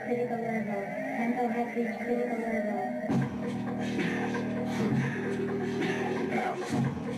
critical level. Tempo has reached critical level. Bounce.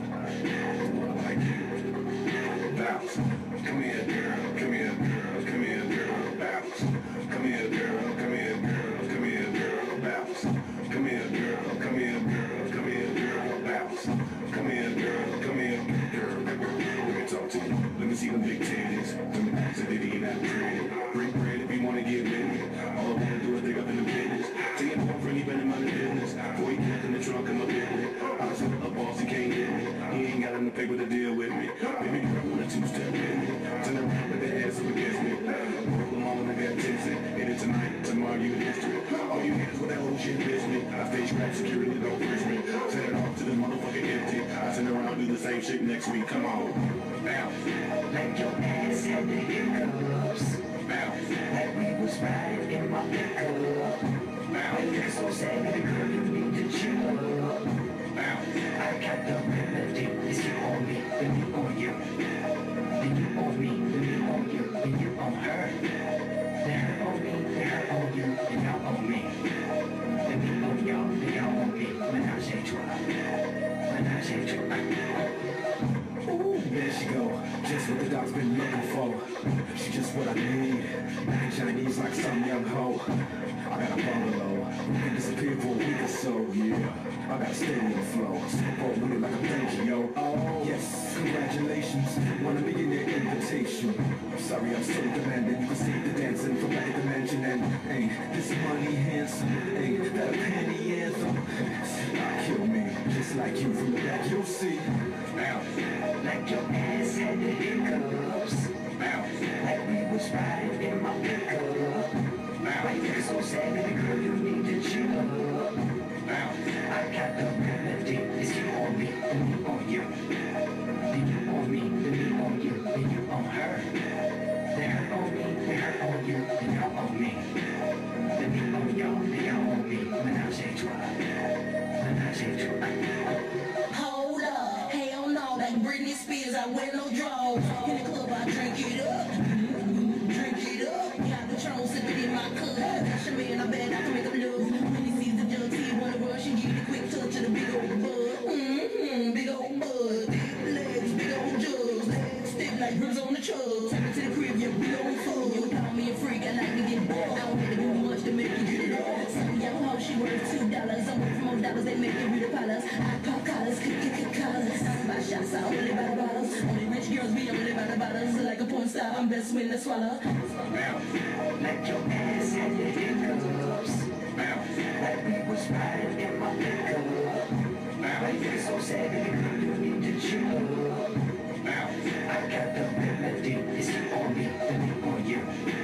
Like you. Bounce. Come here, girl. Come here, girl. Come here, girl. Bounce. Come here, girl. Come here, girl. Come here, girl. Bounce. Come here, girl. Come here, girl. Come here, girl. Bounce. Come here, girl. Come here, girl. Let me talk to you. Let me see them big titties. Let me say they ain't that pretty. Bring bread if you wanna get with me. All I wanna do is dig up in the business. Tell your boyfriend he been in my business. Boy, he get in the trunk of my business. I said a boss, he can't get me. He ain't got enough paper to deal with me. Baby girl want a two-step with me. Turn around with the ass up against me. Roll them all and I got tipsy. Hit it tonight, tomorrow you in history. All you niggas with that whole shit bitch me. I stay strapped, security don't frisk me. Send it off to the motherfucking empty. I turn around, do the same shit next week. Come on. Bounce. Like your ass had the hiccups. Bounce. Like we was riding in my pickup. Bounce. When you're so sad, baby girl, you need to chill up. Bounce. I got the remedy. It's you on me, then you on you. Then you on me, then you on you, then you on her. Then her on me, then her on you, then y'all on me. Then me on y'all, then y'all on me. Menage a trois. Menage a trois. Ooh, there she go, just what the dog's been looking for. She just what I need, back Chinese like some young hoe. I got a bungalow, can disappear for a week or so, yeah. I got a stadium flow, support with it like a thank you, yo. Oh, yes, congratulations, want a millionaire invitation. I'm sorry I'm so demanding, you can see the dancing from back at the mansion. And ain't this money handsome, ain't that a penny anthem. Kill me, just like you from the back, you'll see. Bounce. Like your ass had the hiccups. Bounce. Like we was riding in my pickup. Like you're so sad, baby girl, you need to chill up. Bounce. I got the remedy. It's you on me, then you on you. Then you on me, then you on you, then you on her. Then her on me, then her on you, then y'all on me. Then me on y'all, then y'all on me. Menage a trois. Menage a trois. Hold up, hell no, like Britney Spears, I wear no drawers. In the club, I drink it up, drink it up. Got Patron sipping in my cup. That's your man, I bet I can make him look. When he sees the judge, he wanna rush and give the quick touch of the big old bud. Big old bud, big legs, big old jugs, legs stiff like ribs on the chug. Take me to the crib, yeah, we don't fool. You call me a freak, I like to get bored. I don't have to do much to make you get it all. Some young hoe, she worth $2. I'm worth more dollars, they make it beauty parlors. I pop collars, collars. I buy shots, I only buy the bottles. Only rich girls be only buy the bottles. Like a porn star, I'm best when I swallow. Bounce. Like your ass had the hiccups. Bounce. Like we was riding in my pickup. Like you're so sad, baby girl, you need to chill up. Bounce. I got the remedy. It's you on me, then you on you.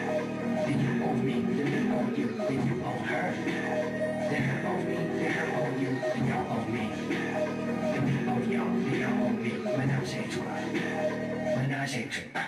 Then you on me, then you on you, then you on her. Then her on me, then her on you, then y'all on me. Then me on y'all, then y'all on me. Menage a trois. Menage a trois.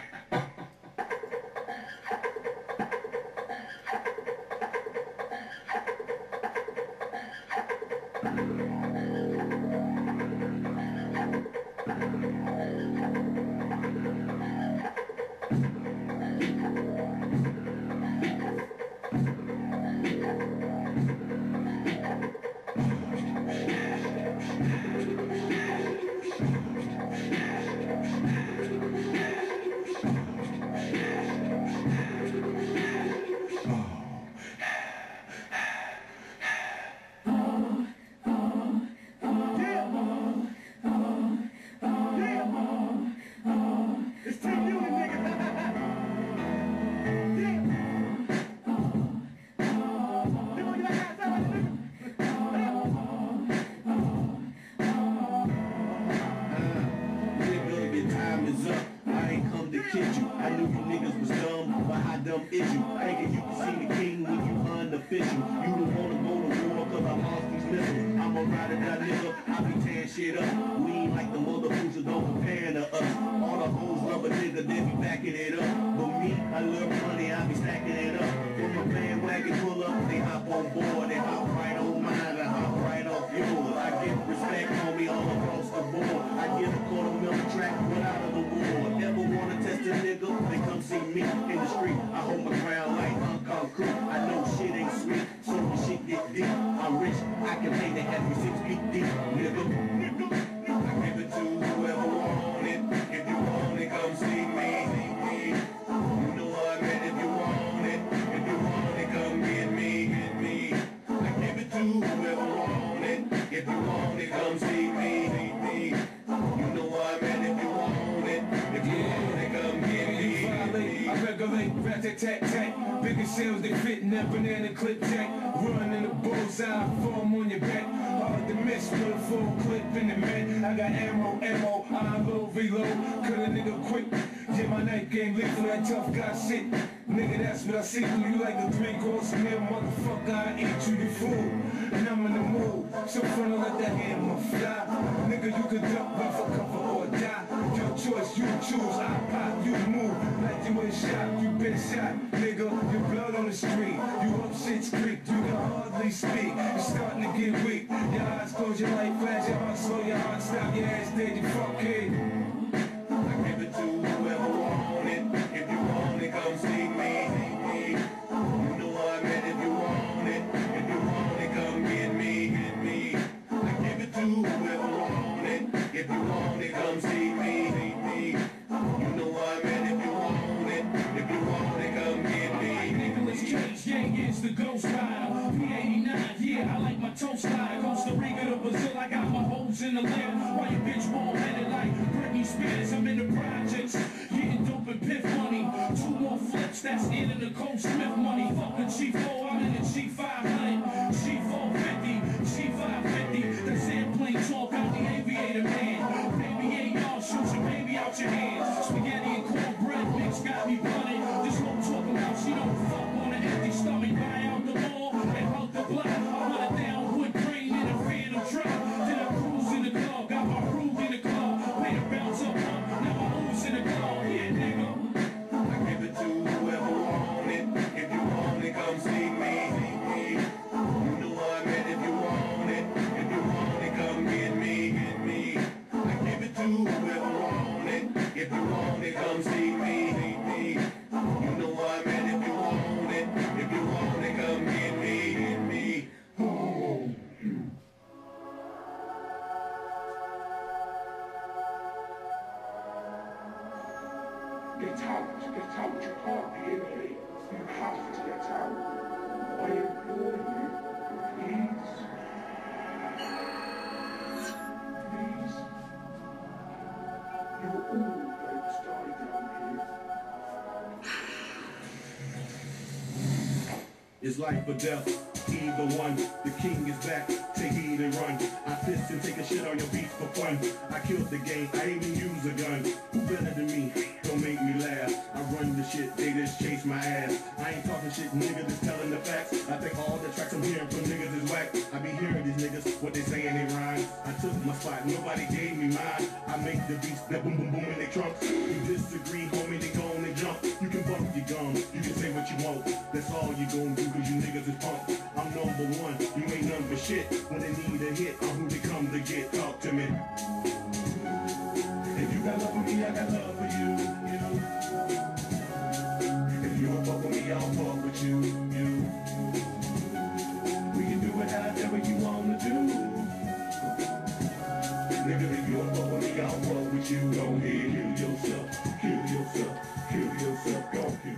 Official. You don't wanna go to war cause I lost these missiles. I'm a ride or die nigga, I be tearing shit up. We ain't like the motherfuckers don't comparing to us. All the hoes love a nigga, they be backing it up. But me, I love money, I be stacking it up. When my bandwagon pull up, they hop on board. They hop right on mine, I hop right off yours. I get respect on me all across the board. I get a $250,000 track without a reward. Never wanna test a nigga, they come see me in the street. I hold my ground like Hong Kong crew. I know fucking hate they had me 6 feet deep, nigga. I give it to whoever want it. If you want it, come see me. You know what I meant. If you want it, if you want it, come get me. I give it to whoever want it. If you want it, come see me. You know what I meant. If you want it, if you want it, come get me. I regulate, rat-tat-tat-tat. Bigger shells, they fit in that banana clip jack. Run in the bullseye, form on your back. Hard to miss with a full clip in the man. I got ammo, I load, reload. Cut a nigga quick. Yeah, my night game lethal, that tough guy shit. Nigga, that's what I see through you like a 3-course meal. Motherfucker, I eat you the food. And I'm in the mood, so frontal let that hammer fly. Nigga, you can duck me for cover or die. Your choice, you choose, I pop, you move. Like you ain't shot, you been shot. Nigga, your blood on the street. You up shit's creek, you can hardly speak. It's starting to get weak. Your eyes close, your light flash, your heart slow, your heart stop, your ass dead, you fuck kid. I give it to whoever want it. If you want it, come see me. You know what I meant. If you want it, if you want it, come get me. I give it to whoever want it. If you want it, come see me. You know what I meant. If you want it, if you want it, come get me. Nicholas Cage, yeah, it's the Ghost Rider. P89, yeah, I like my toast slider. Costa Rica to Brazil, I got my hoes in the land. Why you bitch won't headed like Britney Spears? I'm in the projects, getting dope and piff money. 2 more flips, that's in the Nicole Smith money. Fucking Chief 4, I'm in the Chief 500, Chief 450, Chief 550. That's airplane talk out the aviator man. Baby ain't y'all, shoot your baby out your hands. Spaghetti and cornbread mix got me blunted. This whole talk about she don't fuck on an empty stomach. Buy out the mall and hug the block. I want a downwood crane in a phantom truck. Then I cruise in the club, got my groove in the club. Pay the bounce up, now my who's in the club. Yeah, nigga. I give it to whoever want it. If you want it, come see me. You know what I meant. If you want it, if you want it, come get me. I give it to whoever want it. If you want it, come see me. You know what I meant. If you want it, if you want it, come get me. Get out, you can't be in here. You have to get out. I implore you, please. Please. You're all going to die down here. It's life or death, either one. The king is back, take heed and run. I piss and take a shit on your beats for fun. I killed the game, I even use a gun. Who better than me? Don't make me laugh. I run the shit, they just chase my ass. I ain't talking shit, niggas just telling the facts. I think all the tracks I'm hearing from niggas is whack. I be hearing these niggas, what they saying they rhyme. I took my spot, nobody gave me mine. I make the beats that boom boom boom in they trunks. You disagree, homie, they go and jump. You can bump your gums, you can say what you want. That's all you gon' do, cause you niggas is punk. I'm number one, you ain't none but shit. When they need a hit, I'm who they come to get. Talk to me. If you got love for me, I got love for you. If you don't fuck with me, I'll fuck with you. We can do it however you wanna do. Nigga, if you don't fuck with me, I'll fuck with you. Go ahead, kill yourself, kill yourself, kill yourself, go kill